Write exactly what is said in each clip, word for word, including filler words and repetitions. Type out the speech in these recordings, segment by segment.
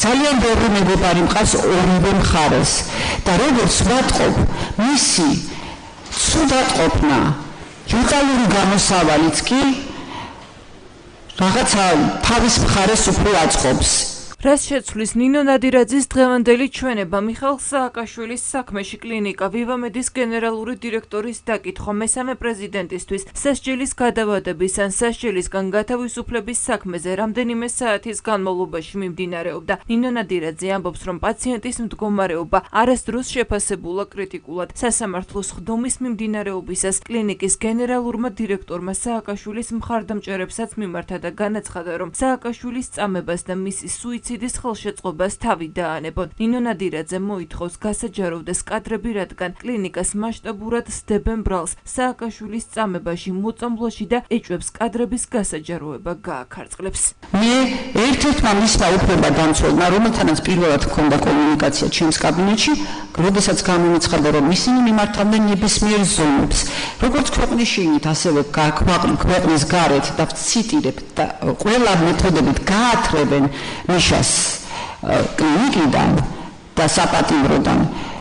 ძალიან ბევრი მეგობარი მყავს ორივე მხარეს და როგორც ვატყობ, მისი ცუდატყოფნა, ბრუტალური გამოსავალიც კი რაღაცა თავის მხარეს უფრო აწყობს. რაც შეცვლის ნინო ნადირაძის დღევანდელი ჩვენება მიხეილ სააკაშვილის საქმეში კლინიკა ვივამედის გენერალური დირექტორის დაკითხვა მესამე პრეზიდენტისთვის სასჯელის გადავადების ან სასჯელისგან გათავისუფლების საქმეზე რამდენიმე საათის განმავლობაში მიმდინარეობდა. ნინო ნადირაძე ამბობს, რომ პაციენტის მდგომარეობა არასდროს შეფასებულა კრიტიკულად. სასამართლოს ხდომის მიმდინარეობისას კლინიკის გენერალურმა დირექტორმა სააკაშვილის მხარდამჭერებსაც მიმართა და განაცხადა, რომ სააკაშვილის წამებას და მისი სუიციდის სუიციდის ხელშეწყობას თავი დაანებონ. ნინო ნადირაძე მოითხოვს გასაჯაროვდეს კადრები, რადგან კლინიკას მასშტაბურად სდებენ ბრალს სააკაშვილის წამებაში მოწამვლაში და ეჭვებს კადრების გასაჯაროება გააქარწყლებს. მე ერთ-ერთმა მისმა უფლება დამცველმა, რომელთანაც პირველად ჰქონდა კომუნიკაცია ჩემს კაბინეტში, როდესაც გამომეცხადა, რომ ისინი მიმართავდნენ ნებისმიერ ზომებს, როგორც ქვეყნის შიგნით, ასევე ქვეყნის გარეთ და ვციტირებ და ყველა მეთოდებით გაათრევენ მიშას კლინიკიდან და საპატიმროდან.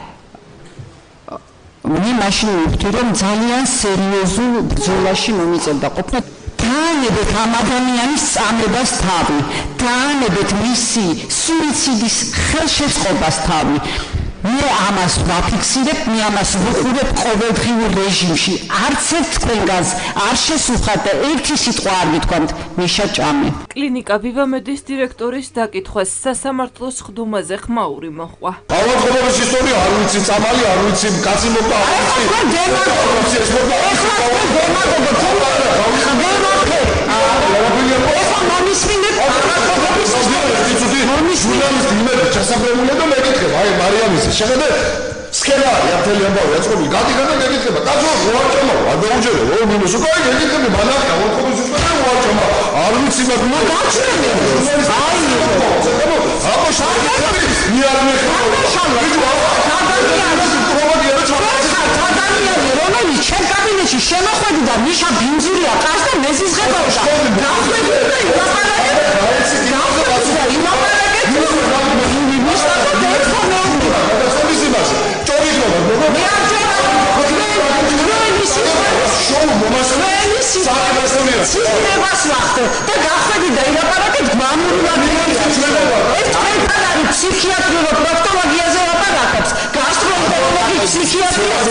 მე მაშინ ვხვდი, რომ ძალიან სერიოზულ ბრძოლაში მომიწევდა ყოფნა. დაანებეთ ამ ადამიანის წამებას თავი, დაანებეთ მისი სუიციდის ხელშეწყობას თავი. მე ამას ვაფიქსირებ, მე ამას ვუყურებ ყოველდღიურ რეჟიმში. არც ერთ თქვენგანს არ შესუხათ და ერთი სიტყვა არ გითქვამთ, მიშა ჭამე. კლინიკა ვივამედის დირექტორის დაკითხვას სასამართლოს ხდომაზე ხმაური მოჰყვა. ავადმყოფობის ისტორია არ ვიცი, წამალი არ ვიცი, კაცი მოკლა არ ვიცი. ეხლა დემაგოგი. ეხლა დემაგოგი. ეხლა მომისმინეთ ავადმყოფობის ისტორია. მომისმინეთ იმედ ჩასაბრებულია და მეკითხება, აი მარიამისი, შეხედე სქემა არის აფთელი ამბავი, აწყობილი, გადიგან და მეკითხება. კაცო, უარჭამა, არ დაუჯერე, ო მინუს, უკვე მეკითხები, მანახა, ავადმყოფობის ისტორია უარჭამა. არ ვიცი მაგ ნუ გაჩვენე. აი, აბა შარდები, მე არ მეხმარება. რომელიც ჩემ კაბინეტში შემოხვედი და მიშა ბინძურია ყავს და მეზიზღებოდა. გავხვედი და იმაპარაკეთ. გავხვედი და იმაპარაკეთ. მიშა და ეთქონეობდა. გასწავლის იმაზე. ჭორიშობა, მოგო? მე არ ჭორა. ჩვენი შოუ მომასწავლე. საქმესწავლია. სისტემას ვახდე და გავხვედი და იმაპარაკეთ მამულურად. ეს თქვენთან არის ფსიქიატრივო პროქტოლოგიაზე ლაპარაკობს. გასტროენტეროლოგი ფსიქიატრიაზე.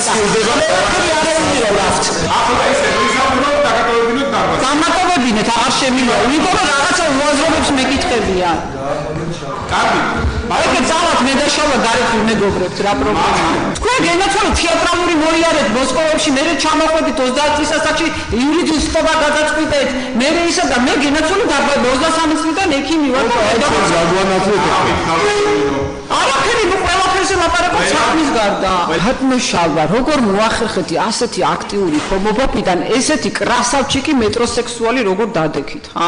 დამატებებინეთ, აღარ შემიძლია. ვიგო რომ რაღაცა უაზრობებს მეკითხებია. კარგი. მაგრამ ძალად მე და შავა გარეთ ვმეგობრებთ რა პრობლემაა. თქვენ გენაცვალე თეატრალური მოიარეთ მოსკოვში, მე ჩამოხვედით ოცდაათ წლისასაკში იურიდიულ სტობა გადაწყვიტეთ. მე ისა და მე გენაცვალე დაბრუნდა ოცდასამი წლიდან ექიმი ვარ და არაფერი ნუ ყველაფერზე ლაპარაკობ საქმის გარდა. ბატონო შალვა, როგორ მოახერხეთი ასეთი აქტიური ჰომოფობიდან ესეთი კრასავჩიკი მეტროსექსუალი როგორ დადექით, ხა?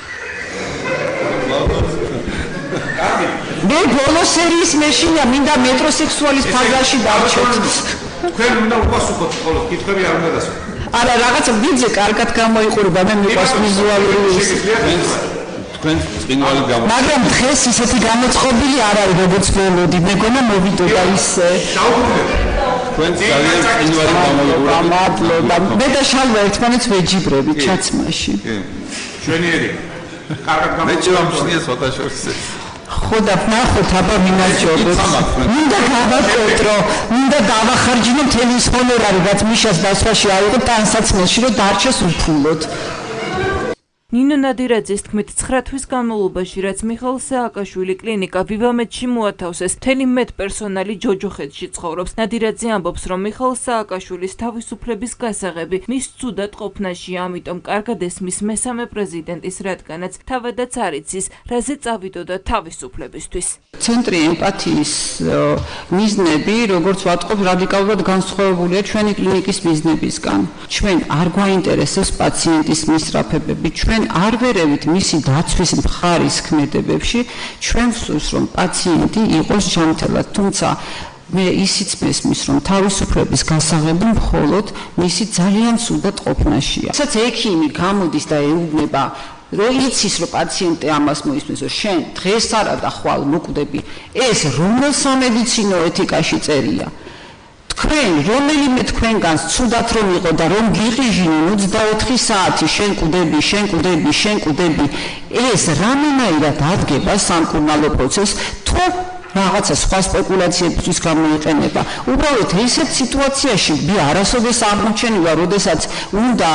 მე ბოლო სერიის მეშინია მინდა მეტროსექსუალის ფაზაში დავჩეთ. თქვენ უნდა უპასუხოთ ხოლმე, კითხვები არ უნდა დასვათ. არა, რაღაცა ვიძე კარგად გამოიყურება, მე მიყვარს ვიზუალური ის. თქვენ წინვალი გამო. მაგრამ დღეს ისეთი გამოწყობილი არ არის, როგორც ველოდი. მეგონა მოვიდოდა ისე. დაუბრუნდეთ. თქვენ ძალიან წინვალი გამოიყურება. მადლობა. მე და შალვა ერთმანეთს ვეჯიბრები ჩაცმაში. კი. შვენიერი. კარგად გამოიყურება. მე ჩემს ცოტა შორს. ხო და ნახოთ აბა მინაჯობებს. მინდა გავაკეთრო, მინდა დავახარჯინო მთელი ის ჰონორარი, რაც მიშას დასვაში აიღო ტანსაცმელში, რომ დარჩეს უფულოდ. ნინო ნადირაძის თქმით, ცხრა თვის განმავლობაში, რაც მიხეილ სააკაშვილი კლინიკა ვივამედში მოათავსეს, მთელი მედპერსონალი ჯოჯოხეთში ცხოვრობს. ნადირაძე ამბობს, რომ მიხეილ სააკაშვილის თავისუფლების გასაღები მის ცუდად ყოფნაში, ამიტომ კარგად ესმის მესამე პრეზიდენტის, რადგანაც თავადაც არ იცის, რაზე წავიდოდა თავისუფლებისთვის. ცენტრი ემპათიის მიზნები, როგორც ვატყობ, რადიკალურად განსხვავებულია ჩვენი კლინიკის მიზნებისგან. ჩვენ არ გვაინტერესებს პაციენტის მისწრაფებები, ჩვენ არ ვერევით მისი დაცვის მხარის ქმედებებში, ჩვენ ვსურს, რომ პაციენტი იყოს ჯანმრთელად, თუმცა მე ისიც მესმის, რომ თავისუფლების გასაღები მხოლოდ მისი ძალიან ცუდად ყოფნაშია. რასაც ექიმი გამოდის და ეუბნება რომ იცის რომ პაციენტი ამას მოისმენს რომ შენ დღეს არა და ხვალ მოკვდები ეს რომელ სამედიცინო ეთიკაში წერია თქვენ რომელიმე თქვენგანს ცუდად რომ იყო და რომ გიყიჟინონ ოცდაოთხი საათი შენ კვდები შენ კვდები შენ კვდები ეს რამენაირად ადგება სამკურნალო პროცესს თუ რაღაცა სხვა სპეკულაციებისთვის გამოიყენება. უბრალოდ ესეთ სიტუაციაში მე არასოდეს აღმოჩენილა, როდესაც უნდა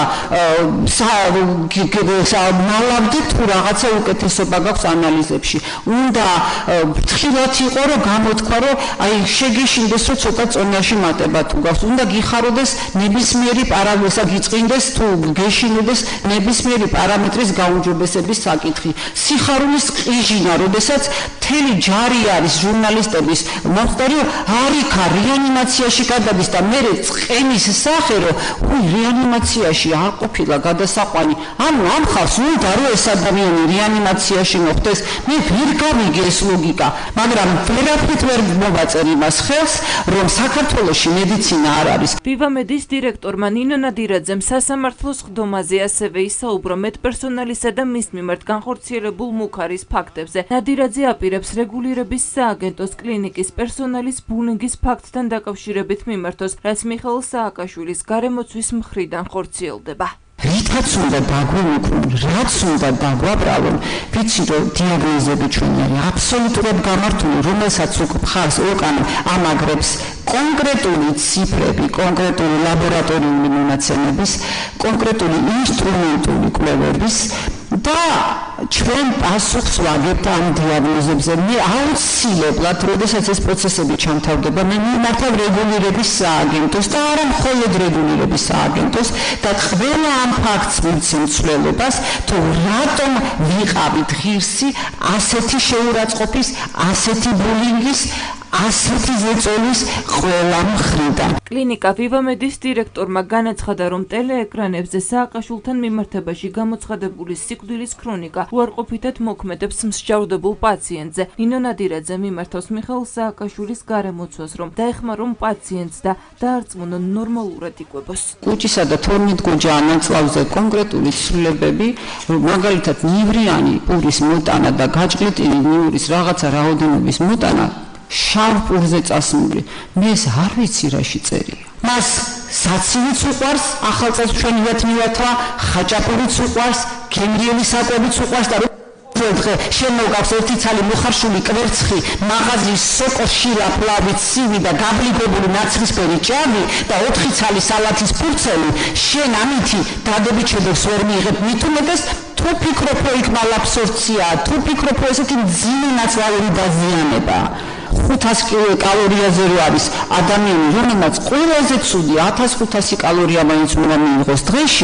ნალავდით თუ რაღაცა უკეთესობა გაქვს ანალიზებში. უნდა ფრთხილად იყო, რომ გამოთქვა, რომ აი შეგეშინდეს, რომ ცოტა წონაში მატება თუ გაქვს. უნდა გიხაროდეს ნებისმიერი პარამეტრი, გიწყინდეს თუ გეშინოდეს ნებისმიერი პარამეტრის გაუმჯობესების საკითხი. სიხარულის ყიჟინა, როდესაც მთელი ჯარი არის ჟურნალისტების მომხდარი არიქა რეანიმაციაში გადადის და მე წყენის სახე რომ უი რეანიმაციაში არ ყოფილა გადასაყვანი ანუ ამ ხალხს უნდა რომ ეს ადამიანი რეანიმაციაში მოხდეს მე ვერ გავიგე ეს ლოგიკა მაგრამ ვერაფრით ვერ მოვაწერ იმას ხელს რომ საქართველოში მედიცინა არ არის ვივამედის დირექტორმა ნინო ნადირაძემ სასამართლოს ხდომაზე ასევე ისაუბრა მედპერსონალისა და მის მიმართ განხორციელებულ მუქარის ფაქტებზე ნადირაძე აპირებს რეგულირების სააგენტოს კლინიკის პერსონალის ბულინგის ფაქტთან დაკავშირებით მიმართოს, რაც მიხეილ სააკაშვილის გარემოცვის მხრიდან ხორციელდება. რითაც უნდა დაგვიმოქმედონ, რაც უნდა დაგვაბრალონ, ვიცი რომ დიაგნოზები ჩვენი არის აბსოლუტურად გამართული, რომელსაც მხარს უკან ამაგრებს კონკრეტული ციფრები, კონკრეტული ლაბორატორიული მონაცემების, კონკრეტული ინსტრუმენტული კვლევების და ჩვენ პასუხს ვაგებთ ამ დიაგნოზებზე. მე აუცილებლად, როდესაც ეს პროცესები ჩამთავრდება, მე მიმართავ რეგულირების სააგენტოს და არა მხოლოდ რეგულირების სააგენტოს და ყველა ამ ფაქტს მიცემ ცვლილებას, თუ რატომ ვიყავით ღირსი ასეთი შეურაცხყოფის, ასეთი ბულინგის, ასეთი ზეწოლის ყველა მხრიდან. კლინიკა ვივამედის დირექტორმა განაცხადა, რომ ტელეეკრანებზე სააკაშვილთან მიმართებაში გამოცხადებული სიკვდილის ქრონიკა უარყოფითად მოქმედებს მსჯავრდებულ პაციენტზე. ნინო ნადირაძე მიმართავს მიხეილ სააკაშვილის გარემოცვას, რომ დაეხმარონ პაციენტს და დაარწმუნონ ნორმალურად იკვებოს. კუჭისა და თორმეტგოჯა ანაწლავზე კონკრეტული ცვლილებები, მაგალითად ნივრიანი პურის მოტანა და გაჭყლიტილი ნივრის რაღაცა რაოდენობის მოტანა შავ პურზე წასმული. მე ეს არ ვიცი რაში წერია. მას საცივიც უყვარს, ახალწელსშვენივად მივათა, ხაჭაპურიც უყვარს, ქემრიელი საკვებიც უყვარს და დღე შემოგავს ერთი ცალი მოხარშული კვერცხი, მაღაზიის სოკო შირა ფლავით სივი და გაბლიკებული ნაცრისფერი ჭამი და ოთხი ცალი სალათის ფურცელი, შენ ამითი დადებით შედევს ვერ მიიღებ მithumetes თუ ფიქრობ რომ იქ მალაბსორბციაა, თუ ფიქრობ რომ ესეთი მძიმე ნაცვლად დაზიანება ხუთას კალორიაზე რო არის ადამიანი, რომელმაც ყველაზე ცუდი ათას ხუთასი კალორია მაინც უნდა მიიღოს დღეში,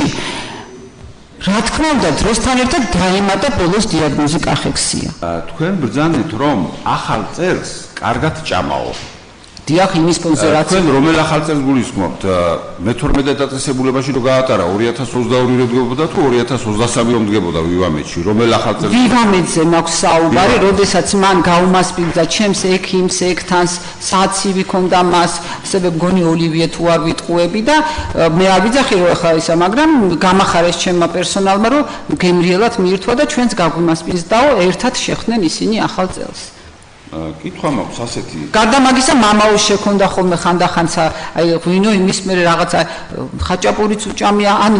რა თქმა უნდა, დროსთან ერთად დაემატა ბოლოს დიაგნოზი კახექსია. თქვენ ბრძანეთ, რომ ახალ წელს კარგად ჭამაო. დიახ, იმის სპონსორაცია. თქვენ რომელ ახალ წელს გულისხმობთ? მეთორმეტე დაწესებულებაში რო გაატარა ორი ათას ოცდაორი რო დგებოდა თუ ორი ათას ოცდასამი რომ დგებოდა ვივამედში? რომელ ახალ წელს? ვივამედზე მაქვს საუბარი, როდესაც მან გაუმასპინძლა ჩემს ექიმს, ექთანს, საცივი ქონდა მას, ასევე მგონი ოლივიე თუ არ ვიტყუები და მე არ ვიძახი რომ ახლა ისა, მაგრამ გამახარეს ჩემმა პერსონალმა რომ გემრიელად მიირთვა და ჩვენც გაგვიმასპინძდაო, ერთად შეხვდნენ ისინი ახალ წელს. კითხვა მაქვს ასეთი. გარდა მაგისა მამაოს შექონდა ხოლმე ხანდახანცა აი ღვინო იმის მერე რაღაცა ხაჭაპურიც უჭამია, ანუ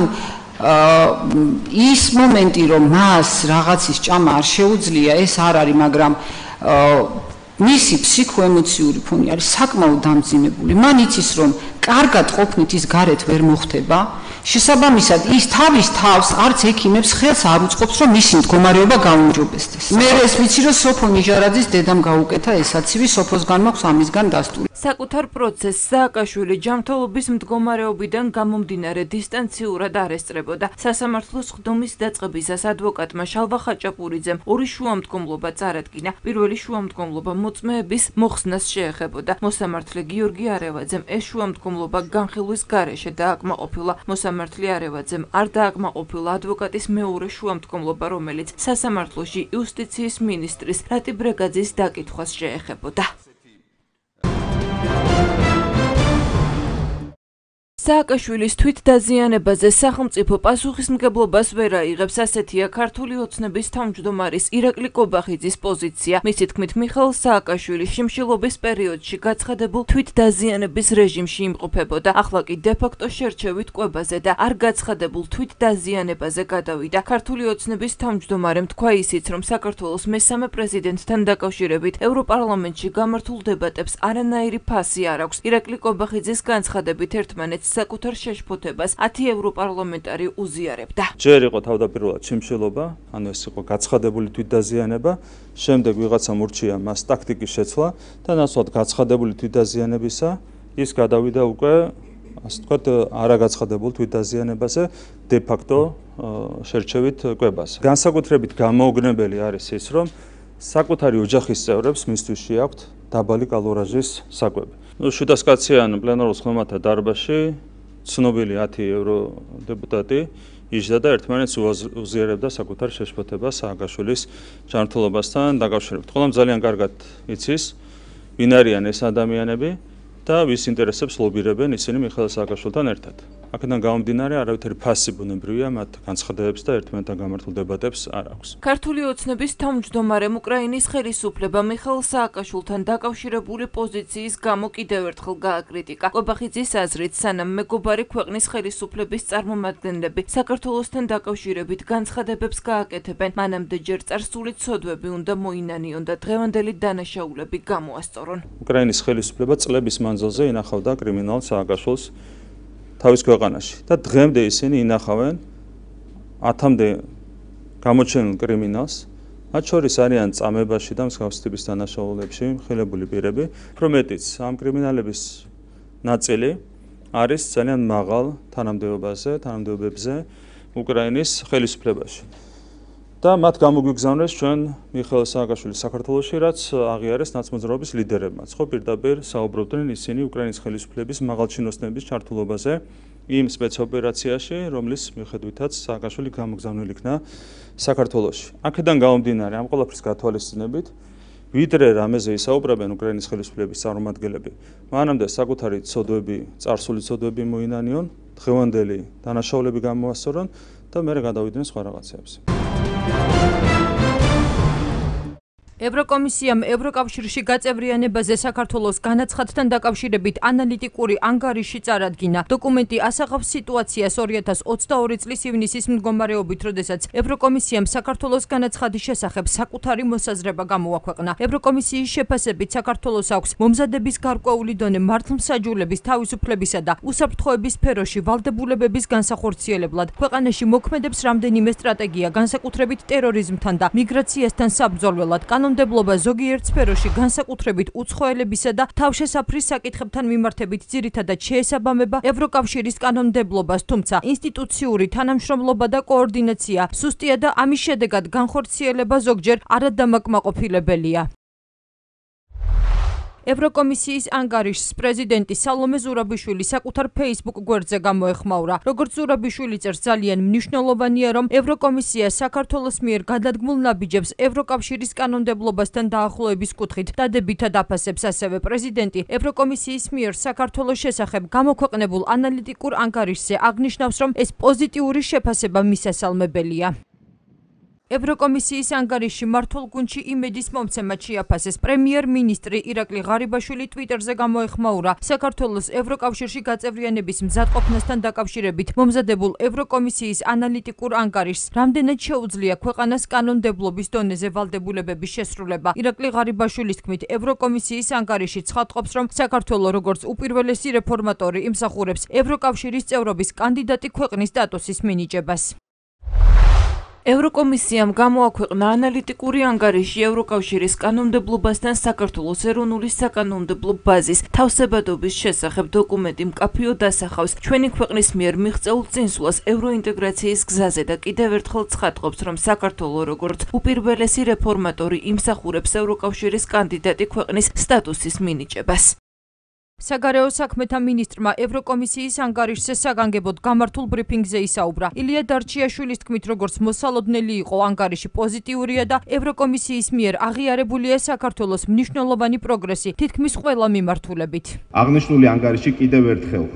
ის მომენტი რომ მას რაღაცის ჭამა არ შეუძლია, ეს არ არის, მაგრამ მისი ფსიქოემოციური ფონი არის საკმაოდ დამძიმებული. მან იცის რომ კარგად ყოფნით ის გარეთ ვერ მოხდება. შესაბამისად ის თავის თავს არც ექიმებს ხელს არ უწყობს რომ მისი მდგომარეობა გაუმჯობესდეს. მე ეს ვიცი რომ სოფო ნიჟარაძის დედამ გაუკეთა ესაცივი, სოფოსგან მაქვს ამისგან დასტური. საკუთარ პროცესს სააკაშვილი ჯანმრთელობის მდგომარეობიდან გამომდინარე დისტანციურად არ ესწრებოდა. სასამართლოს ხდომის დაწყებისას ადვოკატმა შალვა ხაჭაპურიძემ ორი შუამდგომლობა წარადგინა. პირველი შუამდგომლობა მოწმეების მოხსნას შეეხებოდა. მოსამართლე გიორგი არევაძემ ეს შუამდგომლობა განხილვის გარეშე დააკმაყოფილა. მოსამართლე არევაძემ არ დააკმაყოფილა ადვოკატის მეორე შუამდგომლობა, რომელიც სასამართლოში იუსტიციის მინისტრის რატი ბრეგაძის დაკითხვას შეეხებოდა. სააკაშვილის თვითდაზიანებაზე სახელმწიფო პასუხისმგებლობას ვერ აიღებს, ასეთია ქართული ოცნების თავმჯდომარის ირაკლი კობახიძის პოზიცია. მისი თქმით, მიხეილ სააკაშვილის შიმშილობის პერიოდში გაცხადებულ თვითდაზიანების რეჟიმში იმყოფებოდა, ახლა კი დე-ფაქტო შერჩევით კვებაზე და არ გაცხადებულ თვითდაზიანებაზე გადავიდა. ქართული ოცნების თავმჯდომარემ თქვა ისიც, რომ საქართველოს მესამე პრეზიდენტთან დაკავშირებით ევროპარლამენტში გამართულ დებატებს არანაირი ფასი არ აქვს. ირაკლი კობახიძის განცხადებით ერთმანეთს საკუთარ შეშფოთებას ათი ევროპარლამენტარი უზიარებდა. ჯერ იყო თავდაპირველად შიმშილობა, ანუ ეს იყო გაცხადებული თვითდაზიანება, შემდეგ ვიღაცამ ურჩია მას ტაქტიკის შეცვლა და ნაცვლად გაცხადებული თვითდაზიანებისა ის გადავიდა უკვე, ასე ვთქვათ, არაგაცხადებულ თვითდაზიანებაზე, დე-ფაქტო შერჩევით კვებაზე. განსაკუთრებით გამოუგნებელი არის ის, რომ საკუთარი ოჯახის წევრებს მისთვის შეაქვთ დაბალი კალორაჟის საკვები. შვიდასკაციან პლენარულ ხმოვანთა დარბაზში ცნობილი ათი ევროდეპუტატი იჯდა და ერთმანეთს უზიარებდა საკუთარ შეშფოთებას სააკაშვილის ჯანმრთელობასთან დაკავშირებით. ყველამ ძალიან კარგად იცის, ვინ არიან ეს ადამიანები და ვის ინტერესებს ლობირებენ ისინი მიხეილ სააკაშვილთან ერთად. აქედან გამომდინარე, არავითარი ფასი ბუნებრივია მათ განცხადებებს და ერთმანეთთან გამართულ დებატებს არ აქვს. ქართული ოცნების თავმჯდომარემ უკრაინის ხელისუფლება მიხეილ სააკაშვილთან დაკავშირებული პოზიციის გამო კიდევ ერთხელ გააკრიტიკა. კობახიძის აზრით, სანამ მეგობარი ქვეყნის ხელისუფლების წარმომადგენლები საქართველოსთან დაკავშირებით განცხადებებს გააკეთებენ, მანამდე ჯერ წარსული ცოდვები უნდა მოინანიონ და დღევანდელი დანაშაულები გამოასწორონ. უკრაინის ხელისუფლება წლების მანძილზე ინახავდა კრიმინალ სააკაშვილს თავის ქვეყანაში და დღემდე ისინი ინახავენ ათამდე გამოჩენილ კრიმინალს, მათ შორის არიან წამებაში და მსგავსი ტიპის დანაშაულებში მხილებული პირები, უფრო მეტიც ამ კრიმინალების ნაწილი არის ძალიან მაღალ თანამდებობაზე, თანამდებობებზე უკრაინის ხელისუფლებაში. და მათ გამოგვიგზავნეს ჩვენ მიხეილ სააკაშვილის საქართველოში, რაც აღიარეს ნაცმოძრაობის ლიდერებმაც. ხო პირდაპირ საუბრობდნენ ისინი უკრაინის ხელისუფლების მაღალჩინოსნების ჩართულობაზე იმ სპეცოპერაციაში, რომლის მიხედვითაც სააკაშვილი გამოგზავნილი იქნა საქართველოში. აქედან გამომდინარე, ამ ყველაფრის გათვალისწინებით, ვიდრე რამეზე ისაუბრებენ უკრაინის ხელისუფლების წარმომადგენლები, მანამდე საკუთარი ცოდვები, წარსული ცოდვები მოინანიონ, დღევანდელი დანაშაულები გამოასწორონ და მერე გადავიდნენ სხვა რაღაცებზე. ევროკომისიამ ევროკავშირში გაწევრიანებაზე საქართველოს განაცხადთან დაკავშირებით ანალიტიკური ანგარიში წარადგინა. დოკუმენტი ასახავს სიტუაციას ორი ათას ოცდაორი წლის ივნისის მდგომარეობით, როდესაც ევროკომისიამ საქართველოს განაცხადის შესახებ საკუთარი მოსაზრება გამოაქვეყნა. ევროკომისიის შეფასებით საქართველოს აქვს მომზადების გარკვეული დონე მართლმსაჯულების, თავისუფლებისა და უსაფრთხოების სფეროში ვალდებულებების განსახორციელებლად. ქვეყანაში მოქმედებს რამდენიმე სტრატეგია, განსაკუთრებით ტერორიზმთან და მიგრაციასთან საბრძოლველად. კანონმდებლობა ზოგიერთ სფეროში განსაკუთრებით უცხოელებისა და თავშესაფრის საკითხებთან მიმართებით ძირითადად შეესაბამება ევროკავშირის კანონმდებლობას, თუმცა ინსტიტუციური თანამშრომლობა და კოორდინაცია სუსტია და ამის შედეგად განხორციელება ზოგჯერ არადამაკმაყოფილებელია. ევროკომისიის ანგარიშს პრეზიდენტი სალომე ზურაბიშვილი საკუთარ Facebook გვერდზე გამოეხმაურა. როგორც ზურაბიშვილი წერს, ძალიან მნიშვნელოვანია, რომ ევროკომისია საქართველოს მიერ გადადგმულ ნაბიჯებს ევროკავშირის კანონმდებლობასთან დაახლოების კუთხით დადებითად აფასებს. ასევე პრეზიდენტი ევროკომისიის მიერ საქართველოს შესახებ გამოქვეყნებულ ანალიტიკურ ანგარიშზე აღნიშნავს, რომ ეს პოზიტიური შეფასება მისასალმებელია. ევროკომისიის ანგარიში მართულ გუნდში იმედის მომცემად შეაფასეს. პრემიერ-მინისტრი ირაკლი ღარიბაშვილი ტვიტერზე გამოეხმაურა საქართველოს ევროკავშირში გაწევრიანების მზადყოფნასთან დაკავშირებით მომზადებულ ევროკომისიის ანალიტიკურ ანგარიშს, რამდენად შეუძლია ქვეყანას კანონმდებლობის დონეზე ვალდებულებების შესრულება. ირაკლი ღარიბაშვილის თქმით, ევროკომისიის ანგარიში ცხადყოფს, რომ საქართველო როგორც უპირველესი რეფორმატორი იმსახურებს ევროკავშირის წევრობის კანდიდატი ქვეყნის სტატუსის მინიჭებას. ევროკომისიამ გამოაქვეყნა ანალიტიკური ანგარიში ევროკავშირის კანონმდებლობასთან საქართველოს ეროვნული საკანონმდებლო ბაზის თავსებადობის შესახებ. დოკუმენტი მკაფიოდ ასახავს ჩვენი ქვეყნის მიერ მიღწეულ წინსვლას ევროინტეგრაციის გზაზე და კიდევ ერთხელ ცხადყოფს, რომ საქართველო როგორც უპირველესი რეფორმატორი იმსახურებს ევროკავშირის კანდიდატი ქვეყნის სტატუსის მინიჭებას. საგარეო საქმეთა მინისტრმა ევროკომისიის ანგარიშზე საგანგებოდ გამართულ ბრიფინგზე ისაუბრა. ილია დარჩიაშვილის თქმით, როგორც მოსალოდნელი იყო, ანგარიში პოზიტიურია და ევროკომისიის მიერ აღიარებულია საქართველოს მნიშვნელოვანი პროგრესი თითქმის ყველა მიმართულებით. აღნიშნული ანგარიში კიდევ ერთხელ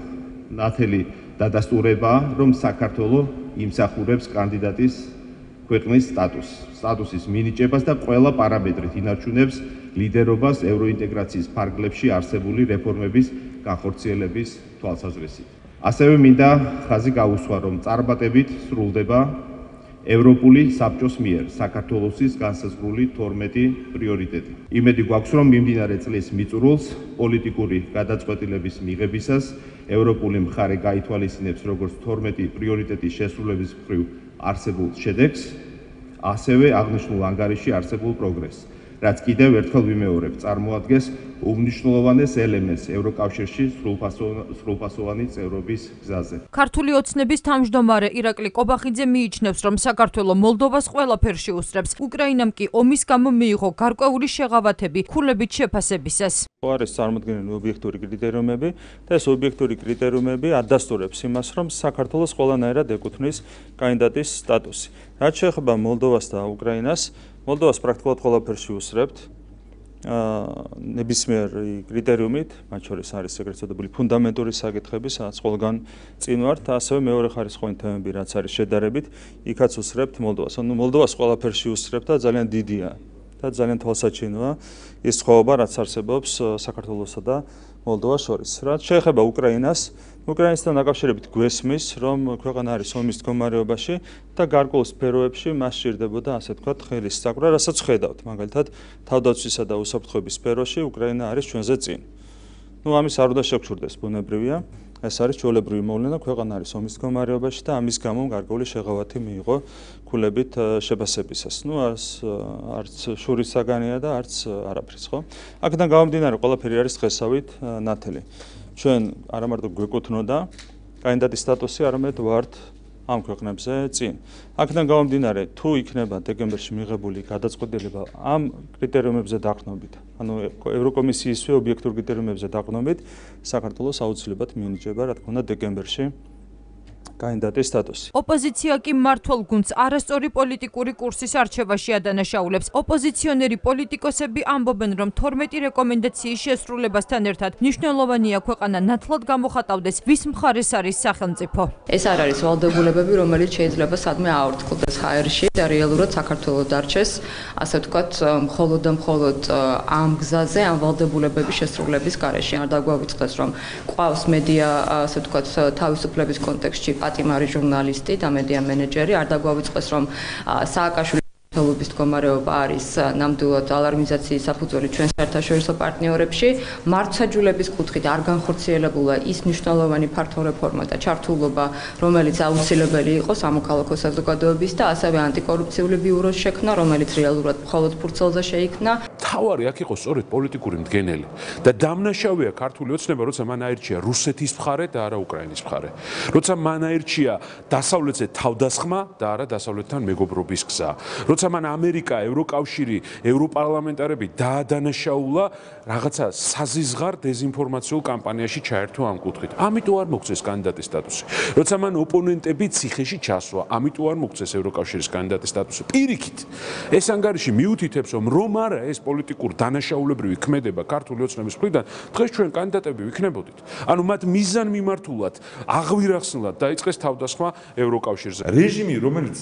ნათელი დადასტურებაა, რომ საქართველო იმსახურებს კანდიდატის ქვეყნის სტატუსს, სტატუსის მინიჭებას და ყველა პარამეტრით ინარჩუნებს ლიდერობას ევროინტეგრაციის ფარგლებში არსებული რეფორმების განხორციელების თვალსაზრისით. ასევე მინდა ხაზი გაუსვა, რომ წარმატებით სრულდება ევროპული საბჭოს მიერ საქართველოსის განსაზღვრული თორმეტი პრიორიტეტი. იმედი გვაქვს, რომ მიმდინარე წლის მიწურულს პოლიტიკური გადაწყვეტილების მიღებისას ევროპული მხარე გაითვალისწინებს როგორც თორმეტი პრიორიტეტის შესრულების მხრივ არსებულ შედეგს, ასევე აღნიშნულ ანგარიშში არსებულ პროგრესს, რაც კიდევ ერთხელ ვიმეორებ, წარმოადგენს უმნიშვნელოვანეს ელემენტს ევროკავშირში სრულფასოვანი წევრობის გზაზე. ქართული ოცნების თავმჯდომარე ირაკლი კობახიძე მიიჩნევს, რომ საქართველო მოლდოვას ყველაფერში უსწრებს, უკრაინამ კი ომის გამო მიიღო გარკვეული შეღავათები ქულებით შეფასებისას. არის წარმოქმნილი ობიექტური კრიტერიუმები და ეს ობიექტური კრიტერიუმები ადასტურებს იმას, რომ საქართველოს ყველანაირად ეკუთვნის კანდიდატის სტატუსი. რაც შეეხება მოლდოვას და უკრაინას, მოლდოვას პრაქტიკულად ყველაფერში უსწრებთ. ნებისმიერ კრიტერიუმით, მათ შორის არის ეგრეთ წოდებული ფუნდამენტური საკითხები, სადაც ყველგან წინ ვართ, ასევე მეორე ხარისხოვანი თემები, რაც არის შედარებით, იქაც უსწრებთ მოლდოვას. ანუ მოლდოვას ყველაფერში უსწრებთ და ძალიან დიდია და ძალიან თვალსაჩინოა ის სხვაობა, რაც არსებობს საქართველოსა და მოლდოვას შორის. რაც შეეხება უკრაინას, უკრაინასთან დაკავშირებით გვესმის, რომ ქვეყანა არის ომის მდგომარეობაში და გარკვეულ სფეროებში მას სჭირდებოდა, ასე ვთქვათ, ხელის წაკვრა, რასაც ხედავთ. მაგალითად, თავდაცვისა და უსაფრთხოების სფეროში უკრაინა არის ჩვენზე წინ. ნუ ამის არ უნდა შეგჩურდეს, ბუნებრივია. ეს არის ჩვეულებრივი მოვლენა, ქვეყანა არის ომის მდგომარეობაში და ამის გამო გარკვეული შეღავათი მიიღო ქულებით შეფასებისას. ნუ არც შურის საგანია და არც არაფრის, ხო? აქედან გამომდინარე, ყველაფერი არის დღესავით ნათელი. ჩვენ არა მარტო გვეკუთვნოდა კანდიდატის სტატუსი, არამედ ვართ ამ ქვეყნებზე წინ. აქედან გამომდინარე, თუ იქნება დეკემბერში მიღებული გადაწყვეტილება ამ კრიტერიუმებზე დაყრდნობით, ანუ ევროკომისიისვე ობიექტურ კრიტერიუმებზე დაყრდნობით, საქართველოს აუცილებლად მიენიჭება, რა თქმა უნდა, დეკემბერში კანდიდატის სტატუსი. ოპოზიცია კი მმართველ გუნდს არასწორი პოლიტიკური კურსის არჩევაში ადანაშაულებს. ოპოზიციონერი პოლიტიკოსები ამბობენ, რომ თორმეტი რეკომენდაციის შესრულებასთან ერთად მნიშვნელოვანია ქვეყანა ნათლად გამოხატავდეს, ვის მხარეს არის სახელმწიფო. ეს არ არის ვალდებულებები, რომელიც შეიძლება სადმე აორთქლდეს ჰაერში და რეალურად საქართველოს დარჩეს, ასე ვთქვათ, მხოლოდ და მხოლოდ ამ გზაზე, ამ ვალდებულებების შესრულების გარეშე. არ დაგვაუწყდეს, რომ ყავს მედია, ასე ვთქვათ, თავისუფლების კონტექსტში პატიმარი ჟურნალისტი და მედია მენეჯერი, არ დაგვაუწყდეს, რომ სააკაშვილის ხელობის მდგომარეობა არის ნამდვილად ალარმიზაციის საფუძველი ჩვენ საერთაშორისო პარტნიორებში. მართლმსაჯულების კუთხით არ განხორციელებულა ის მნიშვნელოვანი ფართო რეფორმა და ჩართულობა, რომელიც აუცილებელი იყო სამოქალაქო საზოგადოების და ასევე ანტიკორუფციული ბიუროს შექმნა, რომელიც რეალურად მხოლოდ ფურცელზე შეიქმნა. თავარი აქ იყო სწორედ პოლიტიკური მდგენელი და დამნაშავეა ქართული ოცნება, როცა მან აირჩია რუსეთის მხარე და არა უკრაინის მხარე. როცა მან აირჩია დასავლეთზე თავდასხმა და არა დასავლეთთან მეგობრობის გზა. როცა მან ამერიკა, ევროკავშირი, ევროპარლამენტარები დაადანაშაულა რაღაცა საზიზღარ დეზინფორმაციულ კამპანიაში ჩაერთო ამ კუთხით. ამიტომ არ მოგწეს კანდიდატის სტატუსი. როცა მან ოპონენტები ციხეში ჩასვა, ამიტომ არ მოგწეს ევროკავშირის კანდიდატის სტატუსი. პირიქით, ეს ანგარიში მიუთითებს, რომ რომ არა ეს პოლიტიკურ დანაშაულებრივი ქმედება ქართული ოცნების მხრიდან, დღეს ჩვენ კანდიდატები ვიქნებოდით. ანუ მათ მიზან მიმართულად, აღვირახსნილად დაიწყეს თავდასხმა ევროკავშირზე. რეჟიმი, რომელიც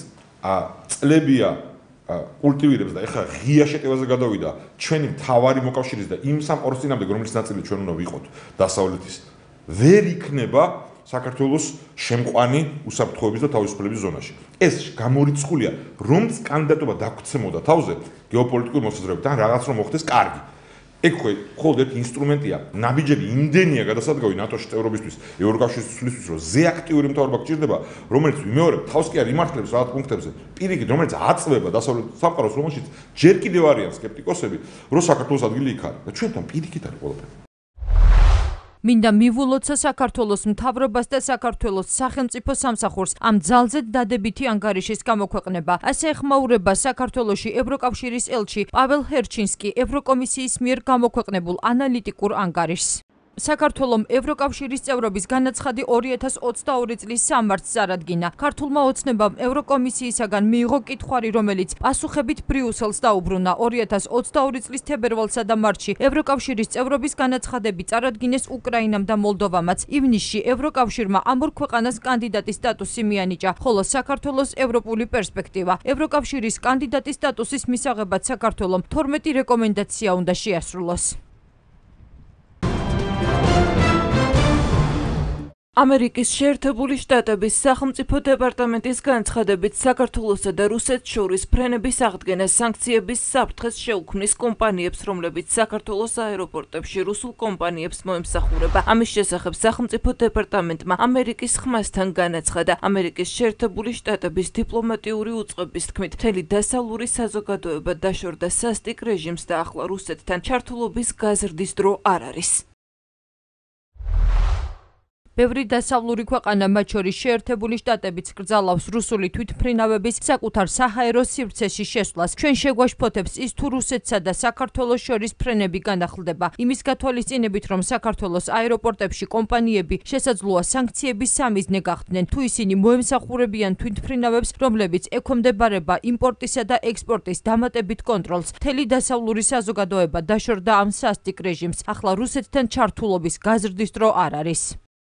წლებია კულტივირებს და ეხლა ღია შეტევაზე გადავიდა ჩვენი მთავარი მოკავშირის და იმ სამყაროს წინამდე, რომელიც ნაწილი ჩვენ უნდა ვიყოთ დასავლეთის, ვერ იქნება საქართველოს შემყვანი უსაფრთხოების და თავისუფლების ზონაში. ეს გამორიცხულია, რომც კანდიდატობა დაგვცემოდა თავზე გეოპოლიტიკური მოსაზრებიდან რაღაც რომ მოხდეს კარგი. ეგ ხო მხოლოდ ერთი ინსტრუმენტია, ნაბიჯები იმდენია გადასადგავი ნატოში წევრობისთვის, ევროკავშირის ცვლისთვის, რომ ზე აქტიური მთავრობა გჭირდება, რომელიც ვიმეორებ, თავს კი არ იმართლებს რაღაც პუნქტებზე, პირიქით, რომელიც აწვება დასავლეთ სამყაროს, რომელშიც ჯერ კიდევ არიან სკეპტიკოსები, რომ საქართველოს ადგილი იქ არის და ჩვენთან პირიქით არის ყველაფერი. მინდა მივულოცა საქართველოს მთავრობას და საქართველოს სახელმწიფო სამსახურს ამ ძალზედ დადებითი ანგარიშის გამოქვეყნება. ასე ეხმაურება საქართველოში ევროკავშირის ელჩი პაվել ჰერჩინსკი ევროკომისიის მიერ გამოქვეყნებულ ანალიტიკურ ანგარიშს. საქართველომ ევროკავშირის წევრობის განაცხადი ორი ათას ოცდაორი წლის სამარტს წარადგინა. ქართულმა ოცნებამ ევროკომისიისაგან მიიღო კითხვარი, რომელიც პასუხებით ბრიუსელს დაუბრუნა. ორი ათას ოცდაორი წლის თებერვალსა და მარტში ევროკავშირის წევრობის განაცხადები წარადგინეს უკრაინამ და მოლდოვამაც. ივნისში ევროკავშირმა ამ ორ ქვეყანას კანდიდატის სტატუსი მიანიჭა, ხოლო საქართველოს ევროპული პერსპექტივა. ევროკავშირის კანდიდატის სტატუსის მისაღებად საქართველომ თორმეტი რეკომენდაცია უნდა შეასრულოს. ამერიკის შეერთებული შტატების სახელმწიფო დეპარტამენტის განცხადებით საქართველოსა და რუსეთს შორის ფრენების აღდგენა სანქციების საფრთხეს შეუქმნის კომპანიებს, რომლებიც საქართველოს აეროპორტებში რუსულ კომპანიებს მოემსახურება. ამის შესახებ სახელმწიფო დეპარტამენტმა ამერიკის ხმასთან განაცხადა. ამერიკის შეერთებული შტატების დიპლომატიური უწყების თქმით, მთელი დასავლური საზოგადოება დაშორდა სასტიკ რეჟიმს და ახლა რუსეთთან ჩართულობის გაზრდის დრო არ არის. ბევრი დასავლური ქვეყანა, მათ შორის შეერთებული შტატებიც კრძალავს რუსული თვითმფრინავების საკუთარ საჰაერო სივრცეში შესვლას. ჩვენ შეგვაშფოთებს ის, თუ რუსეთსა და საქართველოს შორის ფრენები განახლდება. იმის გათვალისწინებით, რომ საქართველოს აეროპორტებში კომპანიები შესაძლოა სანქციების სამიზნე გახდნენ, თუ ისინი მოემსახურებიან თვითმფრინავებს, რომლებიც ექვემდებარება იმპორტისა და ექსპორტის დამატებით კონტროლს. მთელი დასავლური საზოგადოება დაშორდა ამ სასტიკ რეჟიმს. ახლა რუსეთთან ჩართულობის გაზრდის დრო არ არის.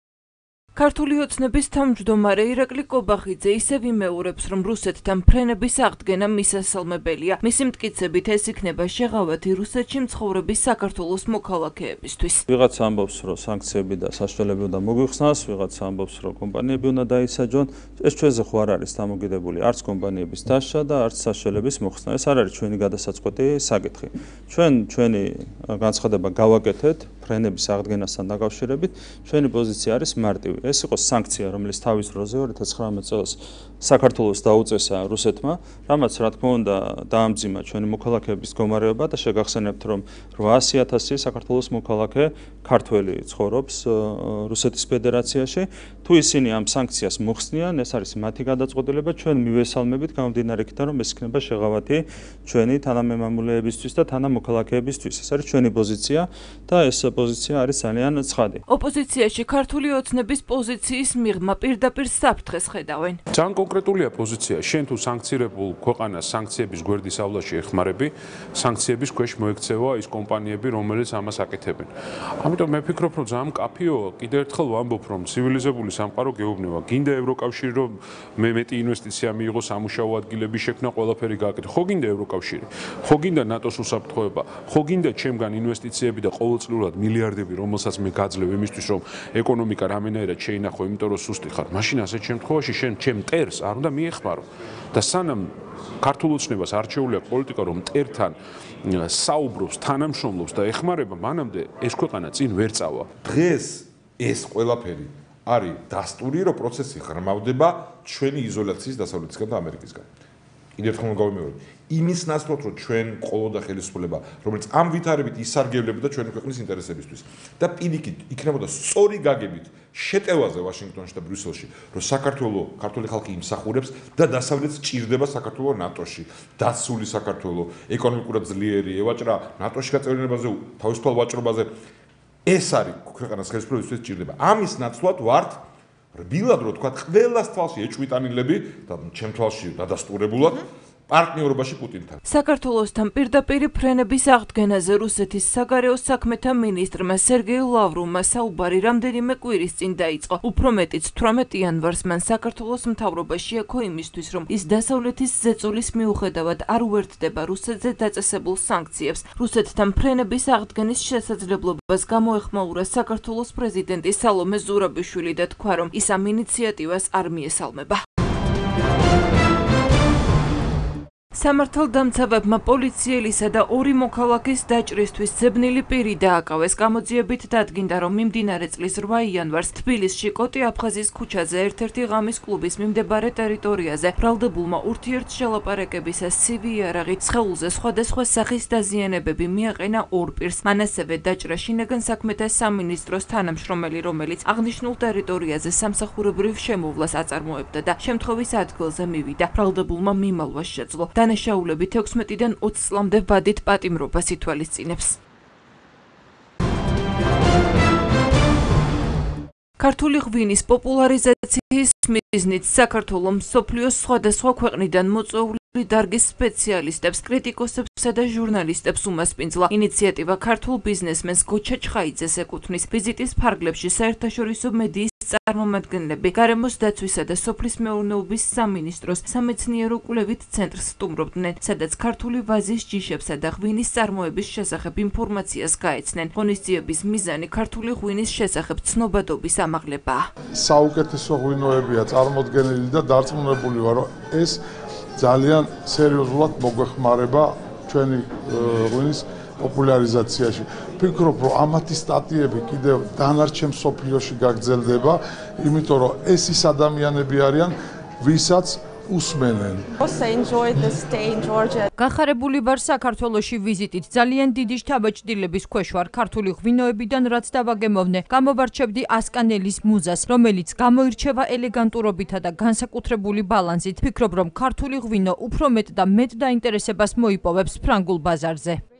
ქართული ოცნების თავმჯდომარე ირაკლი კობახიძე ისევ იმეორებს, რომ რუსეთთან ფრენების აღდგენა მისასალმებელია. მისი მტკიცებით ეს იქნება შეღავათი რუსეთში მცხოვრების საქართველოს მოქალაქეებისთვის. ვიღაცა ამბობს, რომ სანქციები და საშუალებები უნდა მოგვიხსნას, ვიღაცა ამბობს, რომ კომპანიები უნდა დაისაჯონ. ეს ჩვენზე ხო არ არის დამოკიდებული არც კომპანიების დაშლა და არც საშუალების მოხსნა. ეს არ არის ჩვენი გადასაწყვეტი საკითხი. ჩვენ ჩვენი განცხადება გავაკეთეთ ფრენების აღდგენასთან დაკავშირებით. ჩვენი პოზიცია არის მარტივი. ეს იყო სანქცია, რომელიც თავის დროზე ორი ათას ცხრამეტ წელს საქართველოს დაუწესა რუსეთმა, რამაც რა თქმა უნდა დაამძიმა ჩვენი მოქალაქეების მდგომარეობა და შეგახსენებთ, რომ რვაასი ათასი საქართველოს მოქალაქე ქართველი ცხოვრობს რუსეთის ფედერაციაში. თუ ისინი ამ სანქციას მოხსნიან, ეს არის მათი გადაწყვეტილება, ჩვენ მივესალმებით გამომდინარე იქიდან, რომ ეს იქნება შეღავათი ჩვენი თანამემამულეებისთვის და თანამოქალაქეებისთვის. ეს არის ჩვენი პოზიცია და ეს პოზიცია არის ძალიან ცხადი. ოპოზიციაში ქართული ოცნების პოზიციის მიღმა პირდაპირ საფრთხეს ხედავენ. ძალიან კონკრეტულია პოზიცია. შენ თუ სანქცირებულ ქვეყანას სანქციების გვერდის ავლაში ეხმარები, სანქციების ქვეშ მოექცევა ის კომპანიები, რომელიც ამას აკეთებენ. ამიტომ მე ვფიქრობ, რომ ძალიან მკაფიოა, კიდევ ერთხელ ვამბობ, რომ ცივილიზებული სამყარო გეუბნება. გინდა ევროკავშირი, რომ მე მეტი ინვესტიცია მიიღო, სამუშაო ადგილები შექმნა, ყველაფერი გააკეთო. ხო გინდა ევროკავშირი? ხო გინდა ნატოს უსაფრთხოება? ხო გინდა ჩემგან ინვესტიციები და ყოველწლიურად მილიარდები, რომელსაც მე გაძლევ იმისთვის, რომ ეკონომიკა რამენაირად შეინახო, იმიტომ რომ სუსტი ხარ. მაშინ ასეთ შემთხვევაში შენ ჩემ მტერს არ უნდა მიეხმარო. და სანამ ქართულ ოცნებას არჩეული აქვს პოლიტიკა, რომ მტერთან საუბრობს, თანამშრომლობს და ეხმარება, მანამდე ეს ქვეყანა წინ ვერ წავა. დღეს ეს ყველაფერი არის დასტური, რომ პროცესი ღრმავდება ჩვენი იზოლაციის დასავლეთისგან და ამერიკისგან. კიდევ ერთხელ გავიმეორებ, იმის ნაცვლად, რომ ჩვენ ყოლოდა ხელისუფლება, რომელიც ამ ვითარებით ისარგებლებდა ჩვენი ქვეყნის ინტერესებისთვის და პირიქით იქნებოდა სწორი გაგებით შეტევაზე ვაშინგტონში და ბრიუსელში, რომ საქართველოს ქართული ხალხი იმსახურებს და დასავლეთს ჭირდება საქართველოს ნატოში, დაცული საქართველოს, ეკონომიკურად ძლიერი, ევაჭრა ნატოში გაწევრიანებაზე, თავისუფალ ვაჭრობაზე. ეს არის ქვეყანას ხელისუფლებისთვის ჭირდება. ამის ნაცვლად ვართ რბილად რო თქვა, ყველას თვალში ეჭვიტანილები და ჩემ თვალში დადასტურებულად პარტნიორობაში პუტინთან. საქართველოსთან პირდაპირ ფრენების აღდგენაზე რუსეთის საგარეო საქმეთა მინისტრმა სერგეი ლავროვმა საუბარი რამდენიმე კვირის წინ დაიწყო. უფრო მეტიც თვრამეტ იანვარს მან საქართველოს მთავრობაში აქო იმისთვის, რომ ის დასავლეთის ზეწოლის მიუხედავად არ უერთდება რუსეთზე დაწესებულ სანქციებს. რუსეთთან ფრენების აღდგენის შესაძლებლობას გამოეხმაურა საქართველოს პრეზიდენტი სალომე ზურაბიშვილი და თქვა, რომ ის ამ ინიციატივას არ მიესალმება. სამართალდამცავებმა პოლიციელისა და ორი მოქალაქის დაჭრისთვის ძებნილი პირი დააკავეს. გამოძიებით დადგინდა, რომ მიმდინარე წლის რვა იანვარს თბილისში კოტი აფხაზის ქუჩაზე ერთ-ერთი ღამის კლუბის მიმდებარე ტერიტორიაზე ბრალდებულმა ურთიერთშელაპარაკებისას ცივი იარაღით სხეულზე სხვადასხვა სახის დაზიანებები მიაყენა ორ პირს. მან ასევე დაჭრა შინაგან საქმეთა სამინისტროს თანამშრომელი, რომელიც აღნიშნულ ტერიტორიაზე სამსახურებრივ შემოვლას აწარმოებდა და შემთხვევის ადგილზე მივიდა. ბრალდებულმა მიმალვა შეძლო. დანაშაულებით ექვსმეტიდან ოცს წლამდე ვადით პატიმრობას ითვალისწინებს. ქართული ღვინის პოპულარიზაციის მიზნით საქართველოს მსოფლიოს სხვადასხვა ქვეყნიდან მოწვეული დარგის სპეციალისტებს, კრიტიკოსებსა და ჟურნალისტებს უმასპინძლა. ინიციატივა ქართულ ბიზნესმენს გოჩა ჩხაიძეს ეკუთვნის. ვიზიტის ფარგლებში საერთაშორისო მედიის წარმომადგენლები, გარემოს დაცვისა და სოფლის მეურნეობის სამინისტროს სამეცნიერო კვლევით ცენტრს სტუმრობდნენ, სადაც ქართული ვაზის ჯიშებსა და ღვინის წარმოების შესახებ ინფორმაციას გაეცნენ. ღონისძიების მიზანი ქართული ღვინის შესახებ ცნობადობის ამაღლებაა. საუკეთესო ღვინოებია წარმოდგენილი და დარწმუნებული ვარ, რომ ეს ძალიან სერიოზულად მოგვეხმარება ჩვენი ღვინის პოპულარიზაციაში. ვფიქრობ, რომ ამათი სტატიები კიდევ დანარჩენ სოფლიოში გაგრძელდება, იმიტომ რომ ეს ის ადამიანები არიან, ვისაც უსმენენ. გახარებული ვარ საქართველოში ვიზიტით. ძალიან დიდი შთაბეჭდილების ქვეშ ვარ ქართული ღვინოებიდან, რაც დავაგემოვნე. გამოვარჩევდი ასკანელის მუზას, რომელიც გამოირჩევა ელეგანტურობითა და განსაკუთრებული ბალანსით. ვფიქრობ, რომ ქართული ღვინო უფრო მეტ და მეტ დაინტერესებას მოიპოვებს ფრანგულ ბაზარზე.